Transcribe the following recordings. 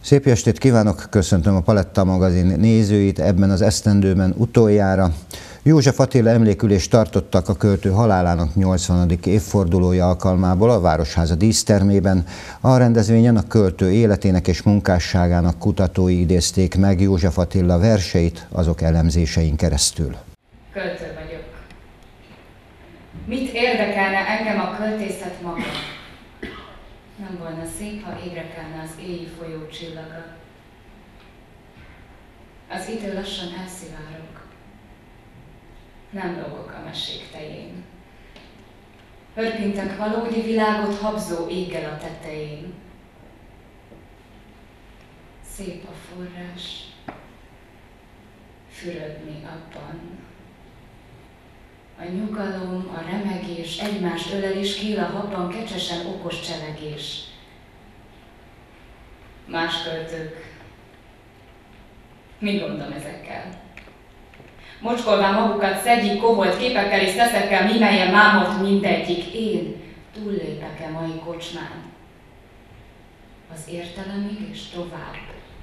Szép estét kívánok, köszöntöm a Paletta magazin nézőit ebben az esztendőben utoljára. József Attila emlékülést tartottak a költő halálának 80. évfordulója alkalmából a Városháza dísztermében. A rendezvényen a költő életének és munkásságának kutatói idézték meg József Attila verseit azok elemzésein keresztül. Költő vagyok. Mit érdekelne engem a költészet maga? Nem volna szép, ha ébrekelne az éji folyó csillaga. Az idő lassan elszivárog. Nem lógok a mesék tején. Hörpintek valódi világot habzó éggel a tetején. Szép a forrás, fürödni abban. A nyugalom, a remegés, egymást ölelés, kél a habban, kecsesen okos cselegés. Más költők, mi gondom ezekkel? Mocskolván magukat szegyik, koholt képekkel és szeszekkel, mimelyen mámolt mindegyik. Én túllépek-e mai kocsmán? Az értelemig és tovább.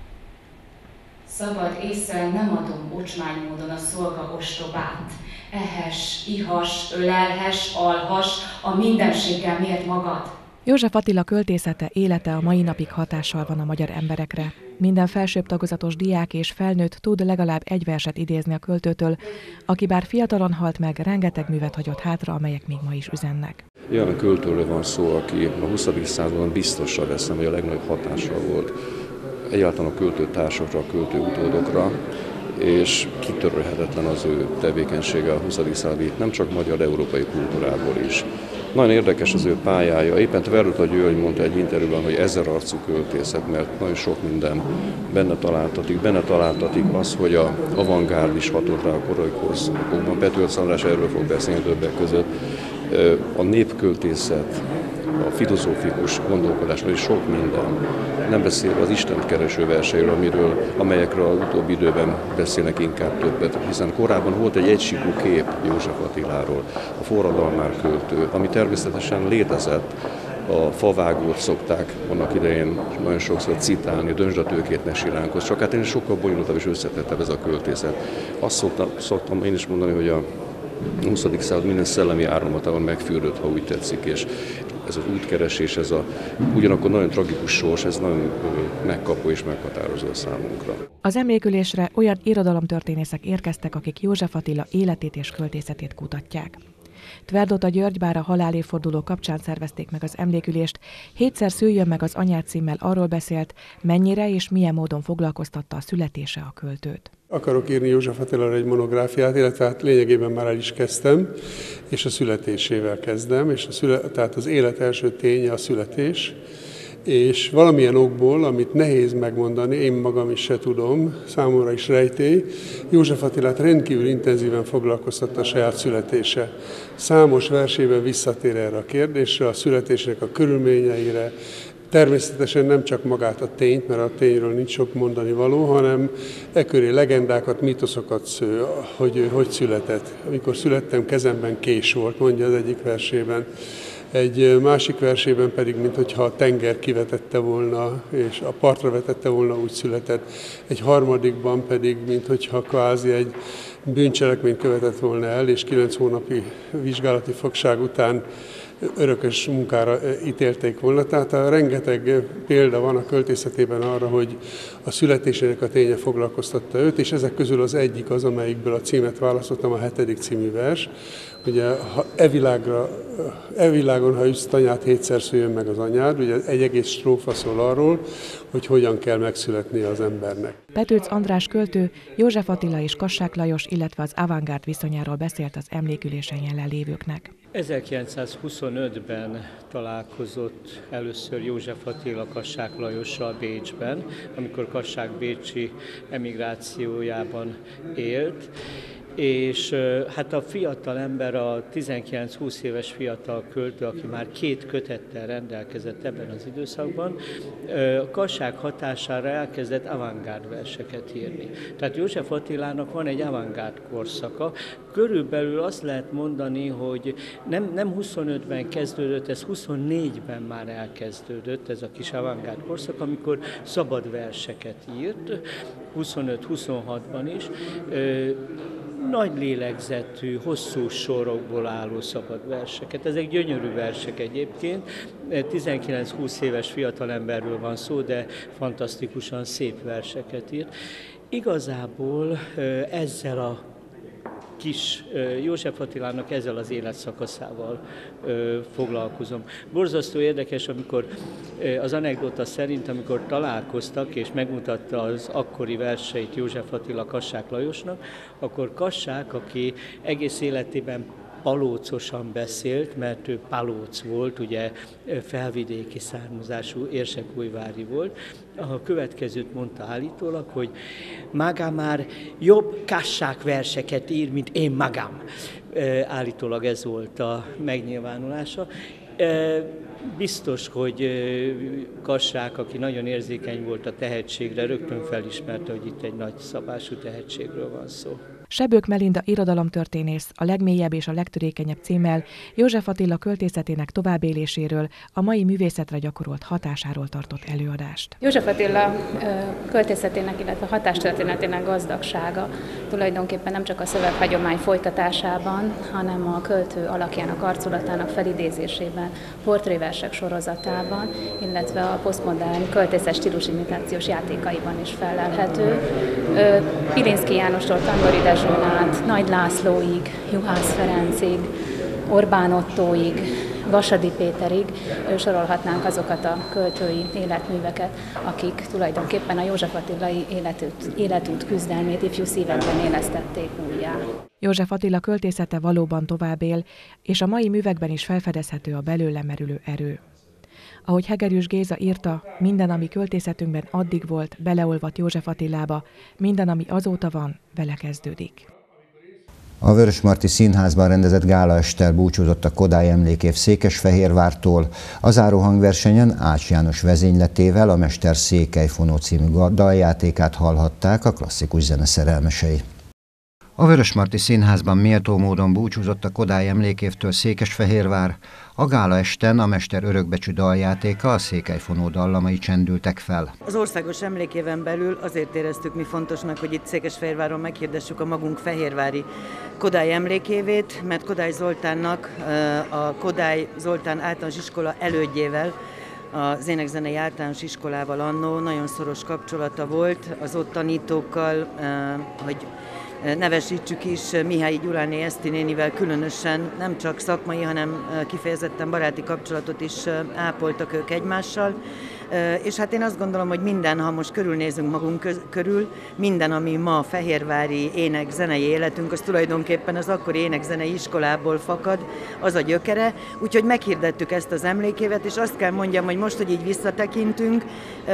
Szabad ésszel nem adom ocsmány módon a szolga ostobát. Ehess, ihas, ölelhess, alhass, a mindenséggel mért magad. József Attila költészete, élete a mai napig hatással van a magyar emberekre. Minden felsőbb tagozatos diák és felnőtt tud legalább egy verset idézni a költőtől, aki bár fiatalon halt meg, rengeteg művet hagyott hátra, amelyek még ma is üzennek. Olyan költőről van szó, aki a 20. században biztosra veszem, hogy a legnagyobb hatással volt egyáltalán a költőtársakra, a költő utódokra, és kitörölhetetlen az ő tevékenysége a 20. századi, nem csak magyar, de európai kultúrából is. Nagyon érdekes az ő pályája. Éppen Tverduta György mondta egy interjúban, hogy ezerarcú költészet, mert nagyon sok minden benne találtatik az, hogy a avantgárd is hatott rá a korai korszakokban. Petőfi András erről fog beszélni többek között. A népköltészet, a filozófikus gondolkodásról is sok minden, nem beszélve az Istent kereső verseiről, amelyekről az utóbbi időben beszélnek inkább többet, hiszen korábban volt egy egysíkú kép József Attiláról, a forradalmár költő, ami természetesen létezett. A favágót szokták annak idején nagyon sokszor citálni, Döntsd a tőkét, ne silánkhoz, csak hát én sokkal bonyolultabb és összetettebb ez a költészet. Azt szoktam én is mondani, hogy a 20. század minden szellemi áramlatában megfürdött, ha úgy tetszik, és ez az útkeresés, ez a ugyanakkor nagyon tragikus sors, ez nagyon megkapó és meghatározó a számunkra. Az emlékülésre olyan irodalomtörténészek érkeztek, akik József Attila életét és költészetét kutatják. Tverduta György bár a halálévforduló kapcsán szervezték meg az emlékülést, 7-szer Szüljön meg az anyád címmel arról beszélt, mennyire és milyen módon foglalkoztatta a születése a költőt. Akarok írni József Attilára egy monográfiát, illetve hát lényegében már el is kezdtem, és a születésével kezdem, és tehát az élet első ténye a születés, és valamilyen okból, amit nehéz megmondani, én magam is se tudom, számomra is rejtély, József Attilát rendkívül intenzíven foglalkoztatta a saját születése. Számos versében visszatér erre a kérdésre, a születésnek a körülményeire, természetesen nem csak magát a tényt, mert a tényről nincs sok mondani való, hanem köré legendákat, mítoszokat sző, hogy született. Amikor születtem, kezemben kés volt, mondja az egyik versében. Egy másik versében pedig, mintha a tenger kivetette volna, és a partra vetette volna, úgy született. Egy harmadikban pedig, mintha kvázi egy bűncselekményt követett volna el, és 9 hónapi vizsgálati fogság után örökös munkára ítélték volna. Tehát rengeteg példa van a költészetében arra, hogy a születésének a ténye foglalkoztatta őt, és ezek közül az egyik az, amelyikből a címet választottam, a 7. című vers. Ugye, világon, ha üssz tanyát, 7-szer szüljön meg az anyád. Ugye egy egész strófa szól arról, hogy hogyan kell megszületnie az embernek. Petőfi András költő József Attila és Kassák Lajos, illetve az avantgárd viszonyáról beszélt az emlékülésen jelenlévőknek. 1925-ben találkozott először József Attila Kassák Lajossal Bécsben, amikor Kassák bécsi emigrációjában élt, és hát a fiatal ember, a 19-20 éves fiatal költő, aki már 2 kötettel rendelkezett ebben az időszakban, a Kassák hatására elkezdett avantgárd verseket írni. Tehát József Attilának van egy avantgárd korszaka. Körülbelül azt lehet mondani, hogy nem 25-ben kezdődött, ez 24-ben már elkezdődött ez a kis avantgárd korszak, amikor szabad verseket írt, 25-26-ban is. Nagy lélegzetű, hosszú sorokból álló szabad verseket. Ezek gyönyörű versek egyébként. 19-20 éves fiatalemberről van szó, de fantasztikusan szép verseket írt. Igazából ezzel a kis József Attilának ezzel az életszakaszával foglalkozom. Borzasztó érdekes, amikor az anekdota szerint, amikor találkoztak és megmutatta az akkori verseit József Attila Kassák Lajosnak, akkor Kassák, aki egész életében palócosan beszélt, mert ő palóc volt, ugye felvidéki származású, érsekújvári volt. A következőt mondta állítólag, hogy maga már jobb Kassák verseket ír, mint én magam. Állítólag ez volt a megnyilvánulása. Biztos, hogy Kassák, aki nagyon érzékeny volt a tehetségre, rögtön felismerte, hogy itt egy nagy szabású tehetségről van szó. Sebők Melinda irodalomtörténész a legmélyebb és a legtörékenyebb címmel József Attila költészetének továbbéléséről, a mai művészetre gyakorolt hatásáról tartott előadást. József Attila költészetének, illetve hatástörténetének gazdagsága tulajdonképpen nem csak a szöveghagyomány folytatásában, hanem a költő alakjának, arculatának felidézésében, portréversek sorozatában, illetve a posztmodern költészet stílusimitációs játékaiban is fellelhető. Pilinszky Jánostól Tandori Dezsőn át, Nagy Lászlóig, Juhász Ferencig, Orbán Ottóig, Vasadi Péterig sorolhatnánk azokat a költői életműveket, akik tulajdonképpen a József Attilai életút küzdelmét ifjú szívekben élesztették újjá. József Attila költészete valóban tovább él, és a mai művekben is felfedezhető a belőle merülő erő. Ahogy Hegedűs Géza írta, minden, ami költészetünkben addig volt, beleolvadt József Attilába, minden, ami azóta van, vele kezdődik. A Vörösmarty Színházban rendezett gálaester búcsúzott a Kodály Emlékév Székesfehérvártól. A záró hangversenyen Ács János vezényletével a Mester Székelyfonó című daljátékát hallhatták a klasszikus zene szerelmesei. A Vörösmarty Színházban méltó módon búcsúzott a Kodály Emlékévtől Székesfehérvár. A gálaesten a Mester örökbecsű daljátéka, a Székelyfonó dallamai csendültek fel. Az országos emlékéven belül azért éreztük mi fontosnak, hogy itt Székesfehérváron meghirdessük a magunk fehérvári Kodály Emlékévét, mert Kodály Zoltánnak a Kodály Zoltán általános iskola elődjével, az énekzenei általános iskolával annó nagyon szoros kapcsolata volt az ott tanítókkal, hogy nevesítsük is, Mihály Gyuláné Eszti nénivel különösen nem csak szakmai, hanem kifejezetten baráti kapcsolatot is ápoltak ők egymással. És hát én azt gondolom, hogy minden, ha most körülnézünk magunk körül, minden, ami ma a fehérvári ének-zenei életünk, az tulajdonképpen az akkori ének-zenei iskolából fakad, az a gyökere. Úgyhogy meghirdettük ezt az emlékévet, és azt kell mondjam, hogy most, hogy így visszatekintünk,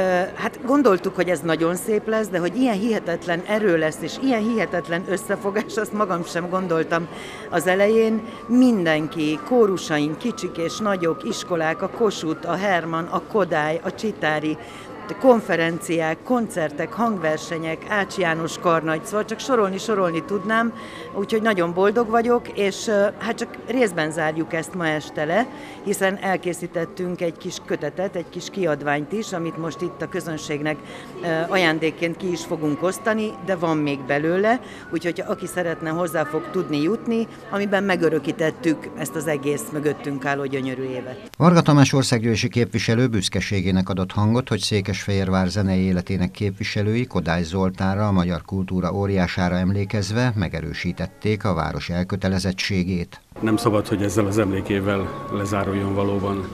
hát gondoltuk, hogy ez nagyon szép lesz, de hogy ilyen hihetetlen erő lesz, és ilyen hihetetlen összefogás, azt magam sem gondoltam az elején. Mindenki, kórusaink, kicsik és nagyok, iskolák, a Kossuth, a Hermann, a Kodály, a Csitári, konferenciák, koncertek, hangversenyek, Ács János karnagy, szóval csak sorolni tudnám, úgyhogy nagyon boldog vagyok, és hát csak részben zárjuk ezt ma este le, hiszen elkészítettünk egy kis kötetet, egy kis kiadványt is, amit most itt a közönségnek ajándékként ki is fogunk osztani, de van még belőle, úgyhogy aki szeretne, hozzá fog tudni jutni, amiben megörökítettük ezt az egész mögöttünk álló gyönyörű évet. Varga Tamás országgyűlési képviselő büszkeségének adott hangot, hogy Székesfehérvár zenei életének képviselői Kodály Zoltánra, a magyar kultúra óriására emlékezve megerősítették a város elkötelezettségét. Nem szabad, hogy ezzel az emlékével lezáruljon valóban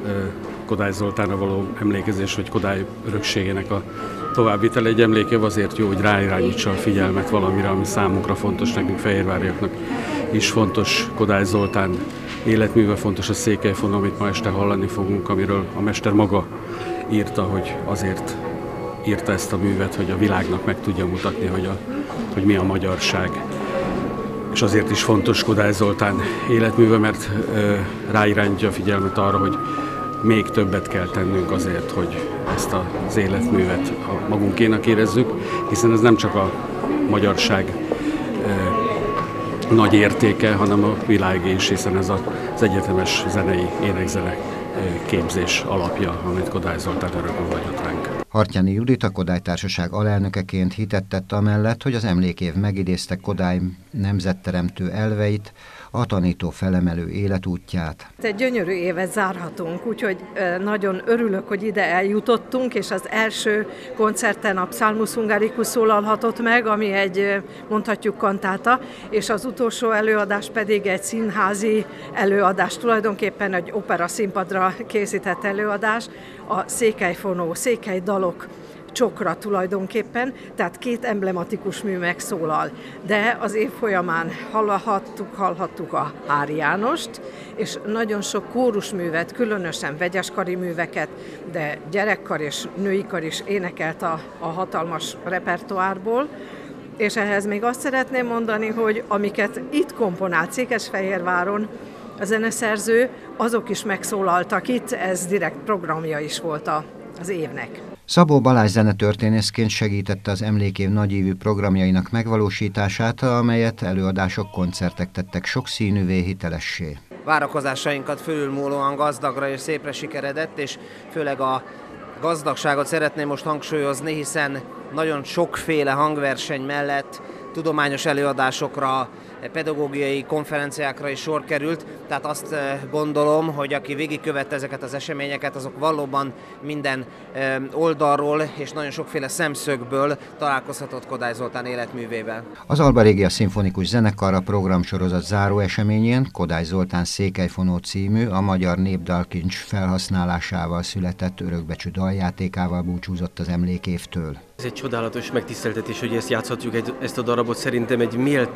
Kodály Zoltánra való emlékezés, hogy Kodály örökségének a továbbvitel. Egy emlékév azért jó, hogy ráirányítsa a figyelmet valamire, ami számunkra fontos, nekünk fehérváriaknak is fontos. Kodály Zoltán életműve, fontos a Székelyfonó, amit ma este hallani fogunk, amiről a mester maga írta, hogy azért írta ezt a művet, hogy a világnak meg tudja mutatni, hogy mi a magyarság. és azért is fontos Kodály Zoltán életműve, mert ráirányítja a figyelmet arra, hogy még többet kell tennünk azért, hogy ezt az életművet magunkénak érezzük, hiszen ez nem csak a magyarság nagy értéke, hanem a világé is, hiszen ez az egyetemes zenei, énekzene képzés alapja, amit Kodály Zoltán örökül hagyott ránk. Hartjányi Judit, a Kodály Társaság alelnökeként hitet tett amellett, hogy az emlékév megidézte Kodály nemzetteremtő elveit, a tanító felemelő életútját. Egy gyönyörű évet zárhatunk, úgyhogy nagyon örülök, hogy ide eljutottunk, és az első koncerten a Psalmus Hungaricus szólalhatott meg, ami egy, mondhatjuk, kantáta, és az utolsó előadás pedig egy színházi előadás, tulajdonképpen egy opera színpadra készített előadás, a székelyfonó, székelydalok csokra tulajdonképpen, tehát két emblematikus mű megszólal. De az év folyamán hallhattuk a Hári Jánost, és nagyon sok kórusművet, különösen vegyeskari műveket, de gyerekkar és női kar is énekelt a hatalmas repertoárból. És ehhez még azt szeretném mondani, hogy amiket itt komponált Székesfehérváron a zeneszerző, azok is megszólaltak itt, ez direkt programja is volt az évnek. Szabó Balázs zenetörténészként segítette az emlékév nagyívű programjainak megvalósítását, amelyet előadások, koncertek tettek sokszínűvé, hitelessé. Várakozásainkat fölülmúlóan gazdagra és szépre sikeredett, és főleg a gazdagságot szeretném most hangsúlyozni, hiszen nagyon sokféle hangverseny mellett tudományos előadásokra, pedagógiai konferenciákra is sor került, tehát azt gondolom, hogy aki végigkövette ezeket az eseményeket, azok valóban minden oldalról és nagyon sokféle szemszögből találkozhatott Kodály Zoltán életművével. Az Alba Régia Szimfonikus Zenekar a programsorozat záró eseményén Kodály Zoltán Székelyfonó című, a magyar népdalkincs felhasználásával született örökbecsű daljátékával búcsúzott az emlékévtől. Ez egy csodálatos megtiszteltetés, hogy ezt játszhatjuk, ezt a darabot. Szerintem egy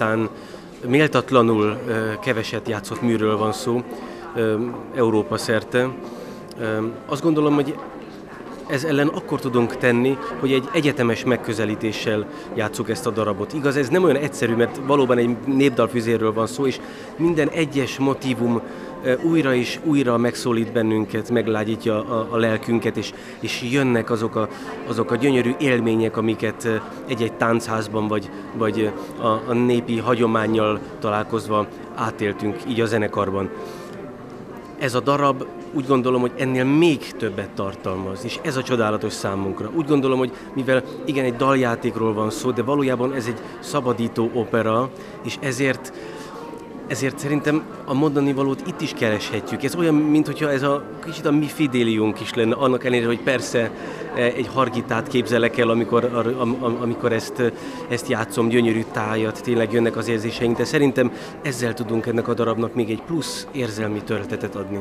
méltatlanul keveset játszott műről van szó Európa szerte. Azt gondolom, hogy ez ellen akkor tudunk tenni, hogy egy egyetemes megközelítéssel játsszuk ezt a darabot. Igaz, ez nem olyan egyszerű, mert valóban egy népdalfüzérről van szó, és minden egyes motívum újra és újra megszólít bennünket, meglágyítja a lelkünket, és jönnek azok a gyönyörű élmények, amiket egy-egy táncházban vagy a népi hagyománnyal találkozva átéltünk így a zenekarban. Ez a darab úgy gondolom, hogy ennél még többet tartalmaz, és ez a csodálatos számunkra. Úgy gondolom, hogy mivel igen, egy daljátékról van szó, de valójában ez egy szabadító opera, és ezért szerintem a mondani valót itt is kereshetjük. Ez olyan, mintha ez a kicsit a mi Fidéliunk is lenne, annak ellenére, hogy persze egy Hargitát képzelek el, amikor ezt játszom, gyönyörű tájat, tényleg jönnek az érzéseink, de szerintem ezzel tudunk ennek a darabnak még egy plusz érzelmi töltetet adni.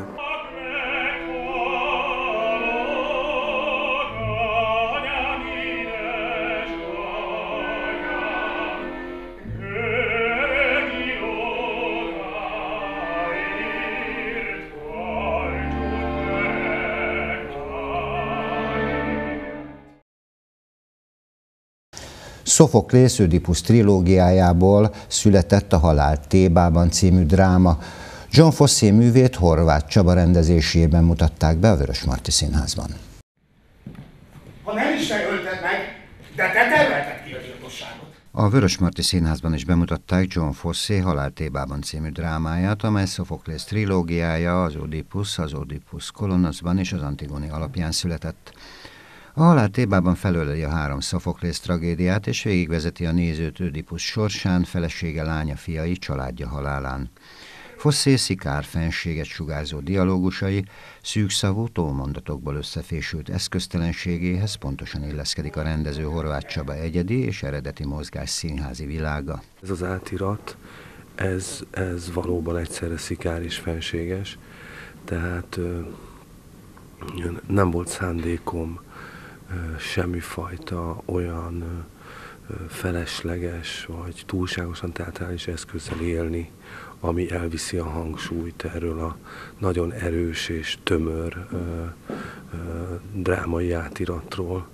Sophoklész Ödipusz trilógiájából született a Halál Thébában című dráma. John Fosse művét Horváth Csaba rendezésében mutatták be a Vörösmarty Színházban. Ha nem is te ölted meg, de te tervelted ki a gyilkosságot. A Vörösmarty Színházban is bemutatták John Fosse Halál Thébában című drámáját, amely Sophoklész trilógiája, az Oedipus Kolonoszban és az Antigone alapján született. A Halál Thébában felöleli a 3 Sophoklész tragédiát, és végigvezeti a nézőt Ödipusz sorsán, felesége, lánya, fiai, családja halálán. Fosse szikár fenséget sugárzó dialógusai szűkszavú tómondatokból összefésült eszköztelenségéhez pontosan illeszkedik a rendező Horváth Csaba egyedi és eredeti mozgás színházi világa. Ez az átirat, ez valóban egyszerre szikár és fenséges, tehát nem volt szándékom semmifajta olyan felesleges vagy túlságosan teátrális eszközzel élni, ami elviszi a hangsúlyt erről a nagyon erős és tömör drámai átiratról.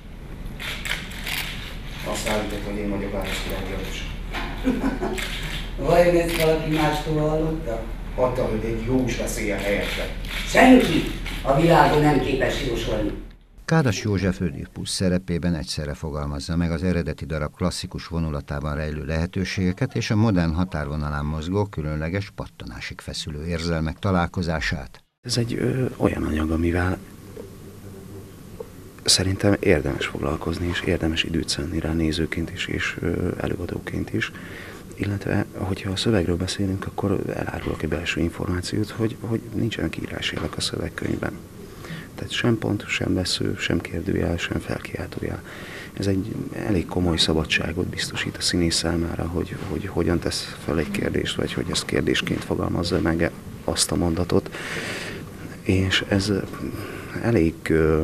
Azt állított, hogy én vagyok Városkirály János. Vajon ezt valaki mástól hallotta? Hatta, hogy egy jós beszéljen helyette. Senki a világon nem képes jósolni. Kádas József Ödipus szerepében egyszerre fogalmazza meg az eredeti darab klasszikus vonulatában rejlő lehetőségeket és a modern határvonalán mozgó, különleges pattanásig feszülő érzelmek találkozását. Ez egy olyan anyag, amivel szerintem érdemes foglalkozni, és érdemes időt szánni rá nézőként is, és előadóként is. Illetve, hogyha a szövegről beszélünk, akkor elárulok egy belső információt, hogy nincsenek írásjelek a szövegkönyvben. Tehát sem pont, sem vesző, sem kérdőjel, sem felkiáltójel. Ez egy elég komoly szabadságot biztosít a színész számára, hogy hogyan tesz fel egy kérdést, vagy hogy ezt kérdésként fogalmazza meg azt a mondatot. És ez elég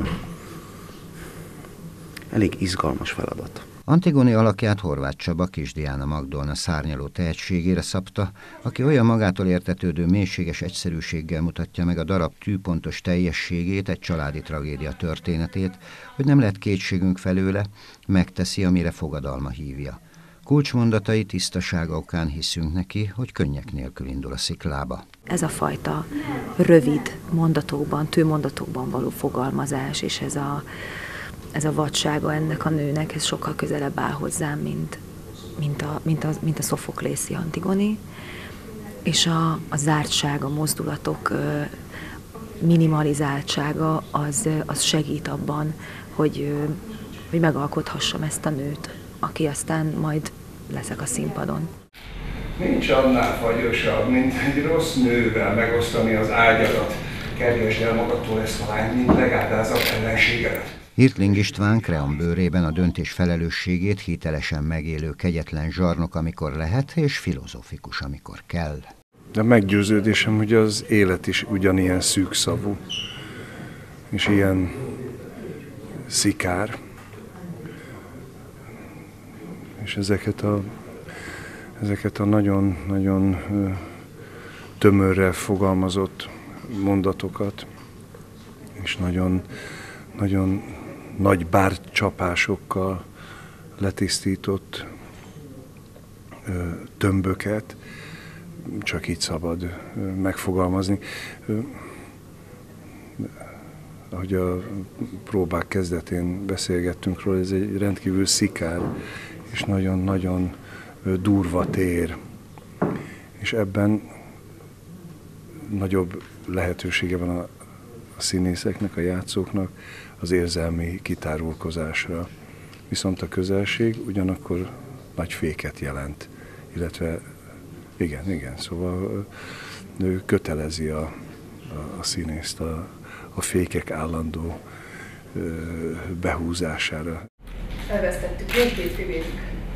izgalmas feladat. Antigone alakját Horváth Csaba Kis Diana Magdolna szárnyaló tehetségére szabta, aki olyan magától értetődő mélységes egyszerűséggel mutatja meg a darab tűpontos teljességét, egy családi tragédia történetét, hogy nem lehet kétségünk felőle, megteszi, amire fogadalma hívja. Kulcsmondatai tisztasága okán hiszünk neki, hogy könnyek nélkül indul a sziklába. Ez a fajta rövid mondatokban, tőmondatokban való fogalmazás, és ez a vadsága ennek a nőnek, ez sokkal közelebb áll hozzám, mint a Szofoklészi Antigoni. És a zártság, a mozdulatok minimalizáltsága az segít abban, hogy megalkothassam ezt a nőt, aki aztán majd leszek a színpadon. Nincs annál fagyosabb, mint egy rossz nővel megosztani az ágyadat. Kergesd el magadtól ezt a lányt, mint legáldázott ellenségedet. Hirtling István Kreon bőrében a döntés felelősségét hitelesen megélő kegyetlen zsarnok, amikor lehet, és filozófikus, amikor kell. De meggyőződésem, hogy az élet is ugyanilyen szűkszavú, és ilyen szikár. És ezeket a nagyon tömörre fogalmazott mondatokat, és nagyon nagy bárcsapásokkal letisztított tömböket csak így szabad megfogalmazni. Ahogy a próbák kezdetén beszélgettünk róla, ez egy rendkívül szikár és nagyon-nagyon durva tér. És ebben nagyobb lehetősége van a színészeknek, a játszóknak az érzelmi kitárulkozásra. Viszont a közelség ugyanakkor nagy féket jelent, illetve igen, szóval kötelezi a színészt a fékek állandó behúzására. Elvesztettük mindkét fivérünk.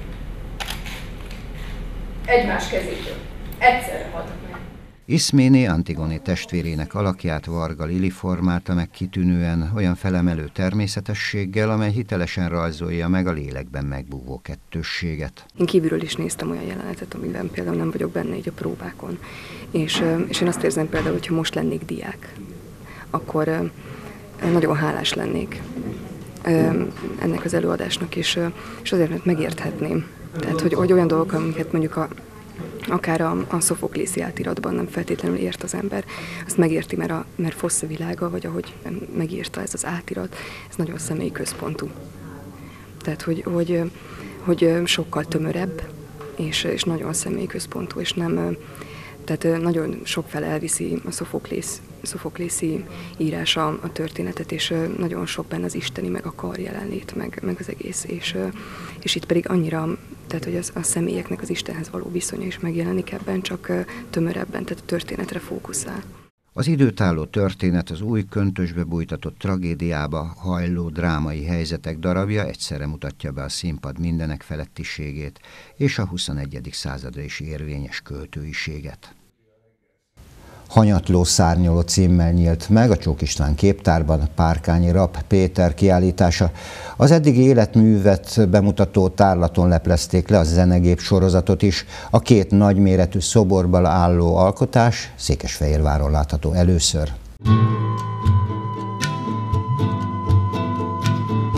Egymás kezétől. Egyszerre haltak meg. Iszméné Antigone testvérének alakját Varga Lili formálta meg kitűnően, olyan felemelő természetességgel, amely hitelesen rajzolja meg a lélekben megbúvó kettősséget. Én kívülről is néztem olyan jelenetet, amiben például nem vagyok benne így a próbákon. És én azt érzem például, hogyha most lennék diák, akkor nagyon hálás lennék ennek az előadásnak, és azért, mert megérthetném. Tehát, hogy olyan dolgok, amiket mondjuk akár a Szofoklészi átiratban nem feltétlenül ért az ember, azt megérti, mert Fosse világa, vagy ahogy megírta ez az átirat, ez nagyon személyközpontú. Tehát, hogy sokkal tömörebb, és nagyon személyközpontú, és nem... Tehát nagyon sokfele elviszi a Szofoklészi írása a történetet, és nagyon sok benne az isteni, meg a kar jelenlét, meg az egész. És itt pedig annyira, tehát hogy a személyeknek az Istenhez való viszonya is megjelenik ebben, csak tömörebben, tehát a történetre fókuszál. Az időtálló történet az új köntösbe bújtatott tragédiába hajló drámai helyzetek darabja egyszerre mutatja be a színpad mindenek felettiségét és a 21. századra is érvényes költőiséget. Hanyatló szárnyoló címmel nyílt meg a Csók István képtárban Párkányi Rapp Péter kiállítása. Az eddigi életművet bemutató tárlaton leplezték le a Zenegép sorozatot is. A két nagyméretű szoborban álló alkotás Székesfehérváron látható először.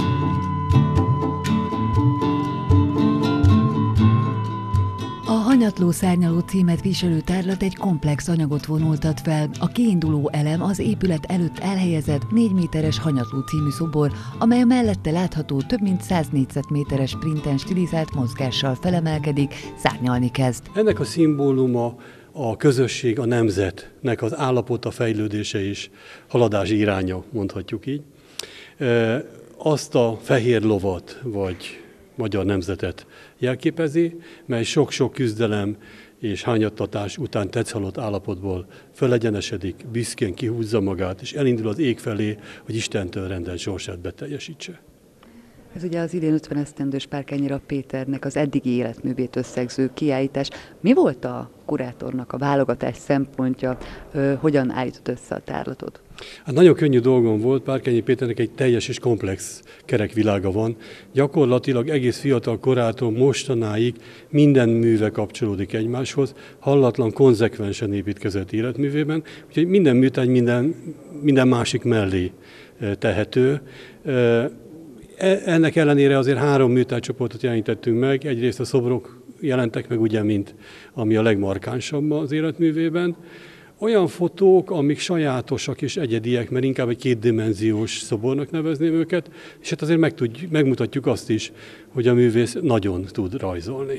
A Hanyatló szárnyaló címet viselő tárlat egy komplex anyagot vonultat fel. A kiinduló elem az épület előtt elhelyezett 4 méteres Hanyatló című szobor, amely a mellette látható több mint 100 négyzetméteres printen stilizált mozgással felemelkedik, szárnyalni kezd. Ennek a szimbóluma a közösség, a nemzetnek az állapota, fejlődése és haladási iránya, mondhatjuk így. Azt a fehér lovat, vagy magyar nemzetet jelképezi, mely sok-sok küzdelem és hányattatás után tetszhalott állapotból fölegyenesedik, büszkén kihúzza magát, és elindul az ég felé, hogy Istentől rendelt sorsát beteljesítse. Ez ugye az idén 50 esztendős Párkányi Rapp Péternek az eddigi életművét összegző kiállítás. Mi volt a kurátornak a válogatás szempontja, hogyan állított össze a tárlatot? Hát nagyon könnyű dolgom volt, Párkányi Péternek egy teljes és komplex kerekvilága van. Gyakorlatilag egész fiatal korától mostanáig minden műve kapcsolódik egymáshoz, hallatlan, konzekvensen építkezett életművében, úgyhogy minden műtány minden másik mellé tehető. Ennek ellenére azért 3 műtárgycsoportot jelenítettünk meg. Egyrészt a szobrok jelentek meg, ugye, mint ami a legmarkánsabb az életművében. Olyan fotók, amik sajátosak és egyediek, mert inkább egy 2-dimenziós szobornak nevezném őket, és hát azért megmutatjuk azt is, hogy a művész nagyon tud rajzolni.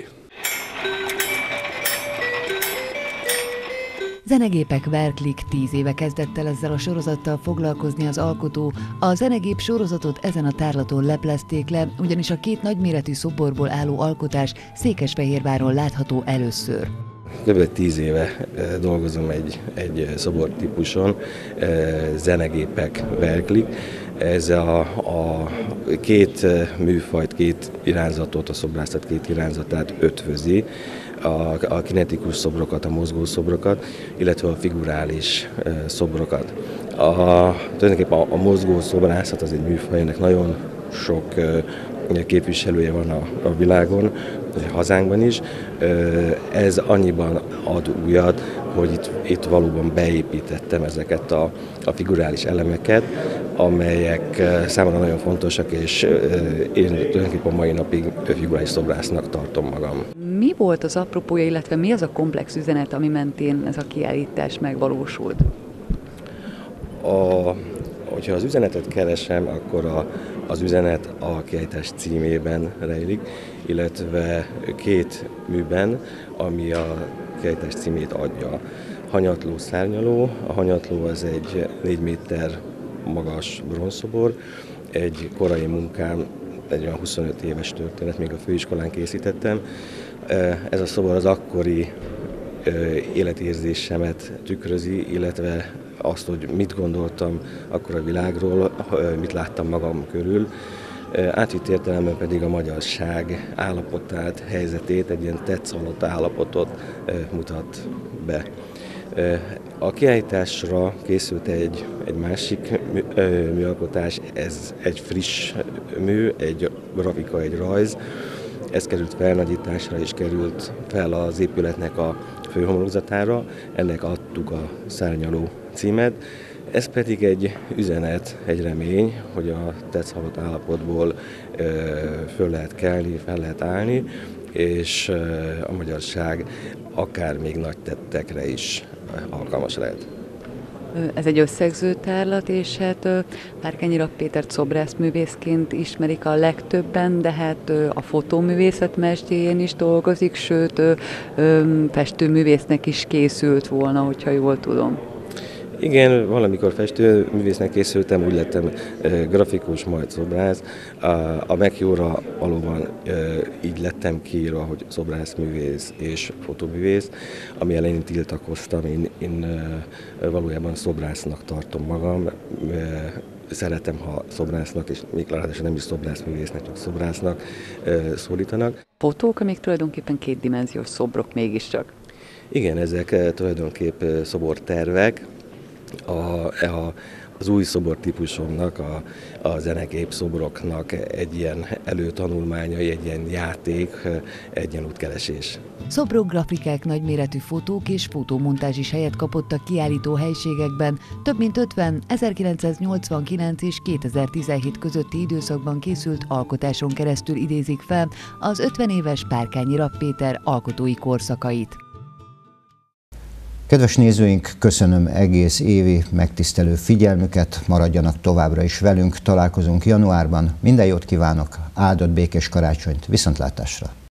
Zenegépek Verklik 10 éve kezdett el ezzel a sorozattal foglalkozni az alkotó. A zenegép sorozatot ezen a tárlaton leplezték le, ugyanis a 2 nagyméretű szoborból álló alkotás Székesfehérváron látható először. Kb. 10 éve dolgozom egy szobortípuson, zenegépek Verklik. Ez a 2 műfajt, 2 irányzatot, a szobrászat 2 irányzatát ötvözi. A kinetikus szobrokat, a mozgó szobrokat, illetve a figurális szobrokat. Tulajdonképpen a mozgó szobrászat az egy műfaj, ennek nagyon sok képviselője van a világon, a hazánkban is. Ez annyiban ad újat, hogy itt valóban beépítettem ezeket a figurális elemeket, amelyek számomra nagyon fontosak, és én tulajdonképpen mai napig figurális szobrásznak tartom magam. Mi volt az apropója, illetve mi az a komplex üzenet, ami mentén ez a kiállítás megvalósult? Hogyha az üzenetet keresem, akkor az üzenet a kiállítás címében rejlik, illetve 2 műben, ami a kiállítás címét adja. Hanyatló szárnyaló. A hanyatló az egy 4 méter magas bronzszobor, egy korai munkám, egy olyan 25 éves történet, még a főiskolán készítettem. Ez a szobor az akkori életérzésemet tükrözi, illetve azt, hogy mit gondoltam akkor a világról, mit láttam magam körül. Átvitt értelemben pedig a magyarság állapotát, helyzetét, egy ilyen tetszhalott állapotot mutat be. A kiállításra készült egy másik műalkotás, ez egy friss mű, egy grafika, egy rajz. Ez került felnagyításra és került fel az épületnek a főhomlokzatára, ennek adtuk a szárnyaló címet. Ez pedig egy üzenet, egy remény, hogy a tetszhalott állapotból föl lehet kelni, fel lehet állni, és a magyarság akár még nagy tettekre is alkalmas lehet. Ez egy összegző tárlat, és hát Párkányi Rapp Pétert szobrászművészként ismerik a legtöbben, de hát a fotóművészet mesdjén is dolgozik, sőt festőművésznek is készült volna, hogyha jól tudom. Igen, valamikor festőművésznek készültem, úgy lettem grafikus, majd szobrász. A megjóra valóban így lettem kiírva, hogy szobrászművész és fotóművész, ami ellen én tiltakoztam, én valójában szobrásznak tartom magam. Szeretem, ha szobrásznak, és még ráadásul nem is szobrászművésznek, csak szobrásznak szólítanak. Fotók, amik tulajdonképpen 2-dimenziós szobrok mégiscsak. Igen, ezek tulajdonképp szobortervek. az új szobor típusomnak, a zenekép szobroknak egy ilyen előtanulmányai, egy ilyen játék, egy ilyen útkeresés. Szobrok, grafikák, nagyméretű fotók és fotómontázs is helyet kapott a kiállító helységekben. Több mint 50 1989 és 2017 közötti időszakban készült alkotáson keresztül idézik fel az 50 éves Párkányi Rapp Péter alkotói korszakait. Kedves nézőink, köszönöm egész évi megtisztelő figyelmüket, maradjanak továbbra is velünk, találkozunk januárban. Minden jót kívánok, áldott békés karácsonyt, viszontlátásra!